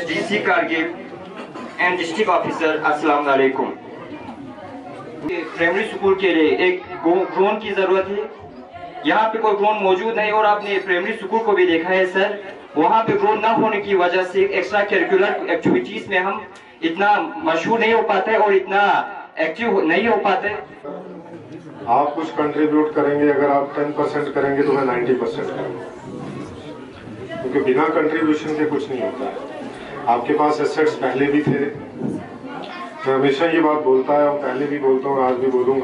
DC Kargil and district officer, अस्सलाम वालेकुम। Primary school के लिए एक ड्रोन की जरूरत है। यहाँ पे कोई ड्रोन मौजूद नहीं और आपने प्राइमरी स्कूल को भी देखा है सर, वहाँ पे ड्रोन ना होने की वजह से एक्स्ट्रा करिकुलर एक्टिविटीज में हम इतना मशहूर नहीं हो पाते और इतना एक्टिव नहीं हो पाते। आप कुछ कंट्रीब्यूट करेंगे, अगर आप 10% करेंगे तो मैं 90% करूँगा, क्योंकि बिना कंट्रीब्यूशन के कुछ नहीं होता है। आपके पास एसेट्स पहले भी थे, मैं हमेशा ये बात बोलता है और पहले भी बोलता हूँ, आज भी बोलूँगा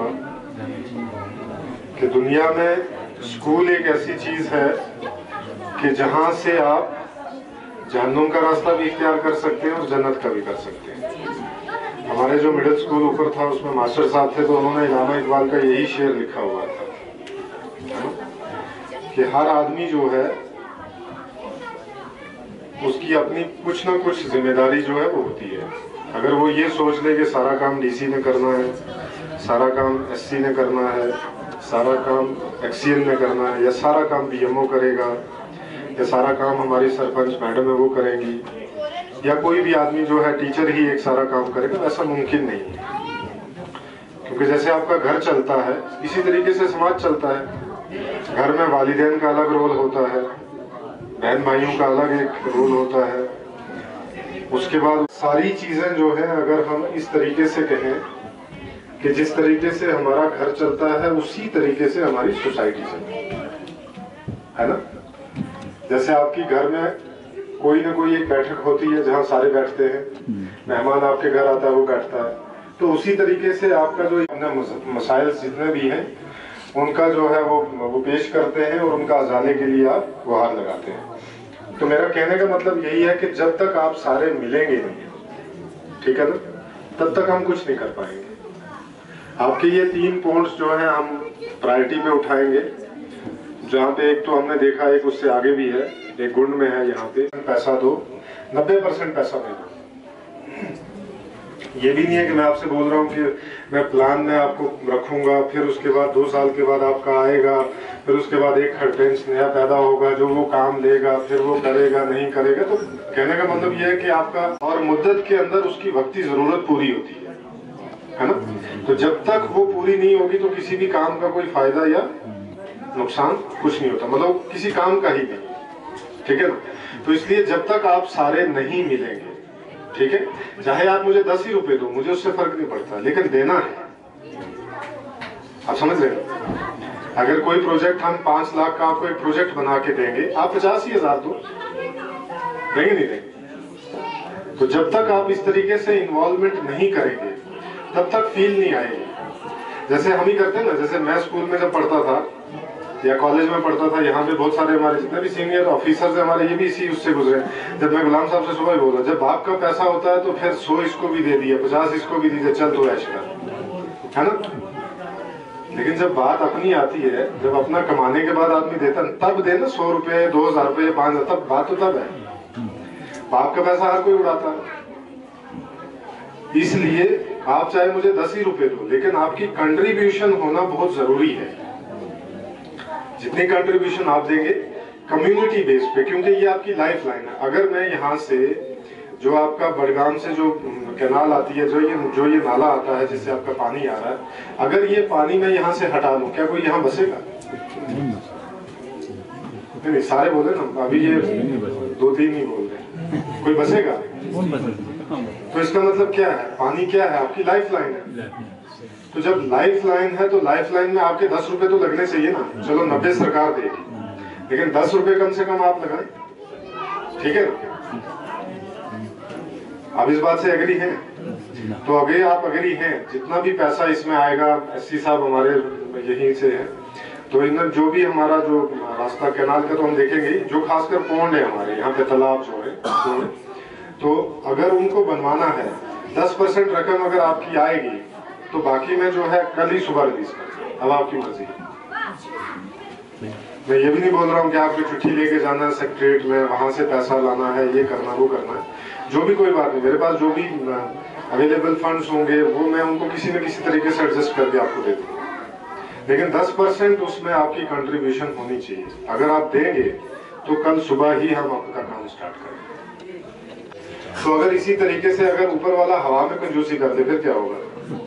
कि दुनिया में स्कूल एक ऐसी चीज़ है कि जहाँ से आप जहन्नुम का रास्ता भी इख्तियार कर सकते हैं और जन्नत का भी कर सकते हैं। हमारे जो मिडिल स्कूल ऊपर था उसमें मास्टर साहब थे, तो उन्होंने इलामा इकबाल का यही शेर लिखा हुआ था कि हर आदमी जो है उसकी अपनी कुछ ना कुछ जिम्मेदारी जो है वो होती है। अगर वो ये सोच ले कि सारा काम डीसी ने करना है, सारा काम एससी ने करना है, सारा काम एक्सीएन ने करना है, या सारा काम बीएमओ करेगा, या सारा काम हमारी सरपंच मैडम है वो करेंगी, या कोई भी आदमी जो है टीचर ही एक सारा काम करेगा, वैसा मुमकिन नहीं है। क्योंकि जैसे आपका घर चलता है इसी तरीके से समाज चलता है। घर में वालिदैन का अलग रोल होता है, बहन भाइयों का अलग एक रोल होता है। उसके बाद सारी चीजें जो है, अगर हम इस तरीके से कहें कि जिस तरीके से हमारा घर चलता है उसी तरीके से हमारी सोसाइटी चलती है ना। जैसे आपकी घर में कोई ना कोई एक बैठक होती है जहाँ सारे बैठते हैं, मेहमान आपके घर आता है वो बैठता है, तो उसी तरीके से आपका जो मसाइल जितने भी हैं उनका जो है वो पेश करते हैं और उनका अजाले के लिए आप गुहार लगाते हैं। तो मेरा कहने का मतलब यही है कि जब तक आप सारे मिलेंगे नहीं, ठीक है ना, तब तक हम कुछ नहीं कर पाएंगे। आपके ये 3 पॉइंट्स जो हैं हम प्रायोरिटी पे उठाएंगे, जहाँ पे एक तो हमने देखा, एक उससे आगे भी है, एक गुंड में है, यहाँ पे पैसा दो, 90% पैसा दे दो। ये भी नहीं है कि मैं आपसे बोल रहा हूँ कि मैं प्लान में आपको रखूंगा, फिर उसके बाद 2 साल के बाद आपका आएगा, फिर उसके बाद एक खर्च नया पैदा होगा जो वो काम लेगा, फिर वो करेगा नहीं करेगा। तो कहने का मतलब ये है कि आपका और मुद्दत के अंदर उसकी वक्ती जरूरत पूरी होती है ना। तो जब तक वो पूरी नहीं होगी तो किसी भी काम का कोई फायदा या नुकसान कुछ नहीं होता, मतलब किसी काम का ही नहीं, ठीक है ना। तो इसलिए जब तक आप सारे नहीं मिलेंगे, ठीक है, चाहे आप मुझे 10 ही रुपए दो, मुझे उससे फर्क नहीं पड़ता, लेकिन देना है। आप समझ रहे हैं, अगर कोई प्रोजेक्ट हम 5 लाख का आपको एक प्रोजेक्ट बना के देंगे, आप 85,000 दो, देंगे नहीं देंगे। तो जब तक आप इस तरीके से इन्वॉल्वमेंट नहीं करेंगे तब तक फील नहीं आएगी। जैसे हम ही करते हैं ना, जैसे मैं स्कूल में जब पढ़ता था या कॉलेज में पढ़ता था, यहाँ पे बहुत सारे हमारे जितने भी सीनियर ऑफिसर्स हैं हमारे, ये भी इसी उससे गुजरे। जब मैं गुलाम साहब से सुबह ही बोला, जब बाप का पैसा होता है तो फिर 100 इसको भी दे दिया, 50 इसको भी दिया, चल तो ऐश कर, है ना। लेकिन जब बात अपनी आती है, जब अपना कमाने के बाद आदमी देता, तब दे ना 100 रुपए, 2,000 रुपए, 5,000, तब बात तो तब है। बाप का पैसा हर कोई उड़ाता है, इसलिए आप चाहे मुझे 10 ही रुपए दो, लेकिन आपकी कंट्रीब्यूशन होना बहुत जरूरी है। जितनी कंट्रीब्यूशन आप देंगे कम्युनिटी बेस पे, क्योंकि ये आपकी लाइफ लाइन है। अगर मैं यहाँ से जो आपका बड़गाम से जो कैनाल आती है, जो ये नाला आता है जिससे आपका पानी आ रहा है, अगर ये पानी मैं यहाँ से हटा दूं, क्या कोई यहाँ बसेगा? नहीं, सारे बोले ना, अभी ये 2-3 ही बोल रहे, कोई बसेगा? तो इसका मतलब क्या है, पानी क्या है, आपकी लाइफ लाइन है। तो जब लाइफ लाइन है तो लाइफ लाइन में आपके 10 रुपए तो लगने चाहिए ना। चलो 90 सरकार देगी, लेकिन 10 रुपए कम से कम आप लगाएं, ठीक है ना। आप इस बात से एग्री हैं? तो अगर आप एग्री हैं, जितना भी पैसा इसमें आएगा, एससी साहब हमारे यहीं से है, तो इन जो भी हमारा जो रास्ता कैनाल का तो हम देखेंगे, जो खासकर पौंड है हमारे यहाँ पे, तालाब जो है, तो अगर उनको बनवाना है, 10% रकम अगर आपकी आएगी तो बाकी में जो है कल ही सुबह रिलीज कर, अब आपकी मर्जी है। मैं ये भी नहीं बोल रहा हूँ कि आपको चिट्ठी लेके जाना है सेक्रेटरीट में, वहां से पैसा लाना है, ये करना वो करना है, जो भी कोई बात नहीं। मेरे पास जो भी अवेलेबल फंड्स होंगे वो मैं उनको किसी न किसी तरीके से एडजस्ट करके आपको दे दूंगा, लेकिन 10% उसमें आपकी कंट्रीब्यूशन होनी चाहिए। अगर आप देंगे तो कल सुबह ही हम आपका काम स्टार्ट करेंगे। तो अगर इसी तरीके से अगर ऊपर वाला हवा में कंजूसी कर दे फिर क्या होगा?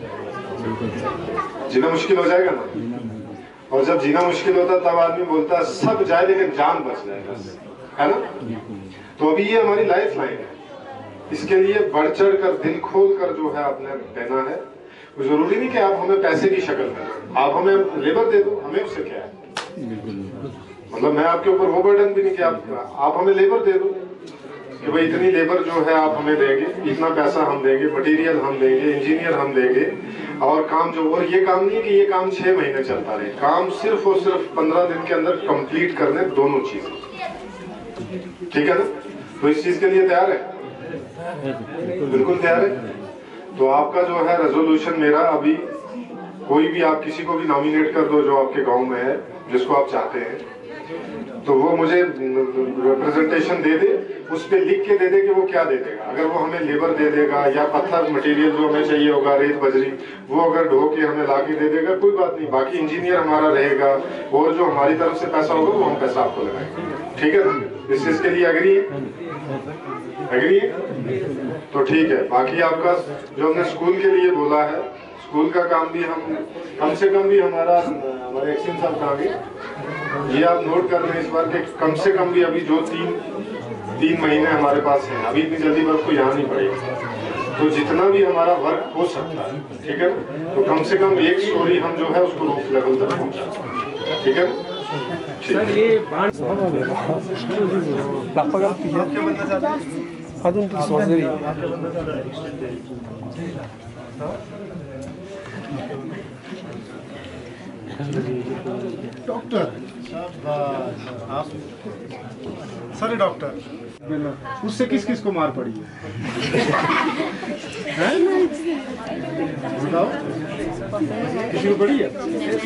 जीना मुश्किल हो जाएगा ना। और जब जीना मुश्किल होता है तब आदमी बोलता है सब जाए लेकिन जान बच जाए बस, है ना। तो अभी ये हमारी लाइफ लाइन है, इसके लिए बढ़ चढ़ कर दिल खोल कर जो है आपने देना है। जरूरी नहीं कि आप हमें पैसे की शक्ल में, आप हमें लेबर दे दो, हमें उससे क्या है। मतलब मैं आपके ऊपर वो बर्डन भी नहीं कि आप हमें लेबर दे दो कि भाई इतनी लेबर जो है आप हमें देंगे, इतना पैसा हम देंगे, मटेरियल हम देंगे, इंजीनियर हम देंगे, और काम जो, और ये काम नहीं है कि ये काम 6 महीने चलता रहे, काम सिर्फ और सिर्फ 15 दिन के अंदर कंप्लीट करने दोनों चीजें, ठीक है ना। तो इस चीज के लिए तैयार है? बिल्कुल तैयार है। तो आपका जो है रेजोल्यूशन मेरा अभी, कोई भी आप किसी को भी नॉमिनेट कर दो जो आपके गांव में है, जिसको आप चाहते हैं, तो वो मुझे रिप्रेजेंटेशन दे दे, उस पे लिख के दे दे कि वो क्या दे देगा। अगर वो हमें लेबर दे देगा या पत्थर मटेरियल जो हमें चाहिए होगा, रेत बजरी, वो अगर ढो के हमें ला के दे देगा, कोई बात नहीं, बाकी इंजीनियर हमारा रहेगा, और जो हमारी तरफ से पैसा होगा वो हम पैसा आपको लगाएंगे, ठीक है ना। इस चीज के लिए एग्री है? एग्री है? तो ठीक है। बाकी आपका जो हमने स्कूल के लिए बोला है, स्कूल का काम भी हम कम से कम भी हमारे एक्शन साहब कहा गए, ये आप नोट कर लें इस बार के, कम से कम भी अभी जो 3 महीने हमारे पास हैं, अभी इतनी जल्दी वर्क को यहाँ नहीं पड़ेगा, तो जितना भी हमारा वर्क हो सकता है, ठीक है, तो कम से कम एक स्टोरी हम जो है उसको रूफ लेवल तक पहुँचा, ठीक है। सर ये डॉक्टर आप सर डॉक्टर, उससे किस किस को मार पड़ी है? बताओ, किसी को पड़ी है?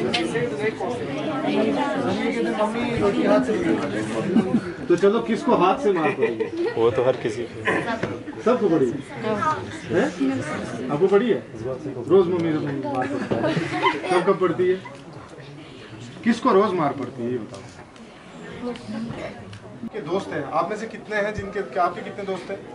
तो चलो किसको हाथ से मार पड़ी है? वो तो हर किसी को, सबको पड़ी है? आपको पड़ी है? रोज मम्मी मार पड़ती है, कब कब पड़ती है? किसको रोज मार पड़ती है ये बताओ। के दोस्त हैं आप में से कितने हैं जिनके, आपके कितने दोस्त हैं?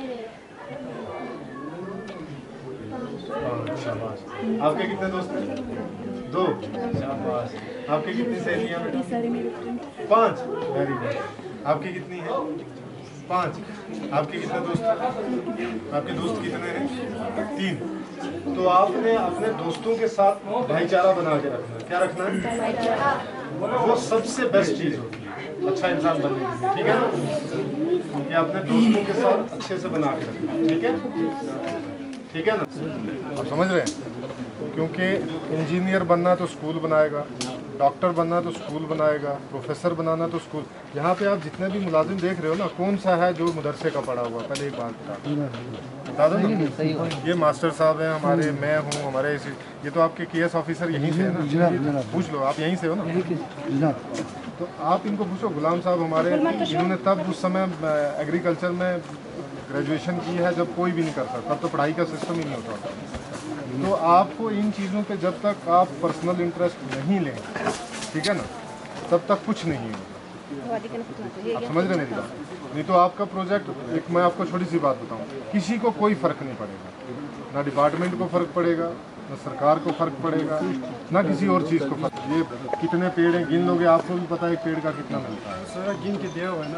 शाबाश। आपके कितने दोस्त हैं? 2। शाबाश। आपकी कितनी सहेलियां बेटा? 5। Very good. आपकी कितनी है? 5। आपके कितने दोस्त हैं? आपके दोस्त कितने हैं? 3। तो आपने अपने दोस्तों के साथ भाईचारा बना के रखना है। क्या रखना है? वो सबसे बेस्ट चीज होती है अच्छा इंसान बनने के लिए, ठीक है ना। कि अपने दोस्तों के साथ अच्छे से बना के रखना, ठीक है, ठीक है ना। आप समझ रहे हैं? क्योंकि इंजीनियर बनना तो स्कूल बनाएगा, डॉक्टर बनना तो स्कूल बनाएगा, प्रोफेसर बनाना तो स्कूल। यहाँ पे आप जितने भी मुलाजिम देख रहे हो ना, कौन सा है जो मदरसे का पढ़ा हुआ? पहले एक बात बता दो ना। ये मास्टर साहब हैं हमारे, मैं हूँ, हमारे ये तो आपके केएस ऑफिसर यहीं से है ना, पूछ लो, आप यहीं से हो ना। तो आप इनको पूछो, गुलाम साहब हमारे, इन्होंने तब उस समय एग्रीकल्चर में ग्रेजुएशन की है जब कोई भी नहीं करता, तब तो पढ़ाई का सिस्टम ही नहीं होता था। तो आपको इन चीज़ों पे जब तक आप पर्सनल इंटरेस्ट नहीं लें, ठीक है ना, तब तक कुछ नहीं होगा। आप समझ रहे मेरी बात? नहीं तो आपका प्रोजेक्ट, एक मैं आपको छोटी सी बात बताऊं, किसी को कोई फ़र्क नहीं पड़ेगा, ना डिपार्टमेंट को फ़र्क पड़ेगा, ना सरकार को फ़र्क पड़ेगा, ना किसी और चीज़ को फ़र्क। ये कितने पेड़ हैं गिन लोगे, आपको भी पता है एक पेड़ का कितना मिलता है। सर गिन के दिया हुआ है ना,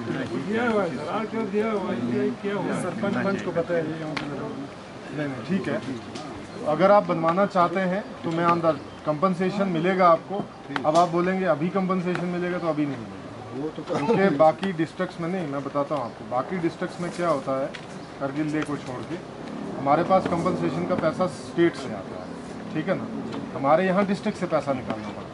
सरपंच को पता है। नहीं ठीक है, अगर आप बनवाना चाहते हैं तो मैं अंदर कंपनसेशन मिलेगा आपको। अब आप बोलेंगे अभी कंपनसेशन मिलेगा, तो अभी नहीं मिलेगा, क्योंकि बाकी डिस्ट्रिक्ट्स में नहीं। मैं बताता हूँ आपको, बाकी डिस्ट्रिक्ट्स में क्या होता है, करगिल लेक को छोड़ के हमारे पास कंपनसेशन का पैसा स्टेट से आता है, ठीक है ना। हमारे यहाँ डिस्ट्रिक्ट से पैसा निकालना पड़ता है।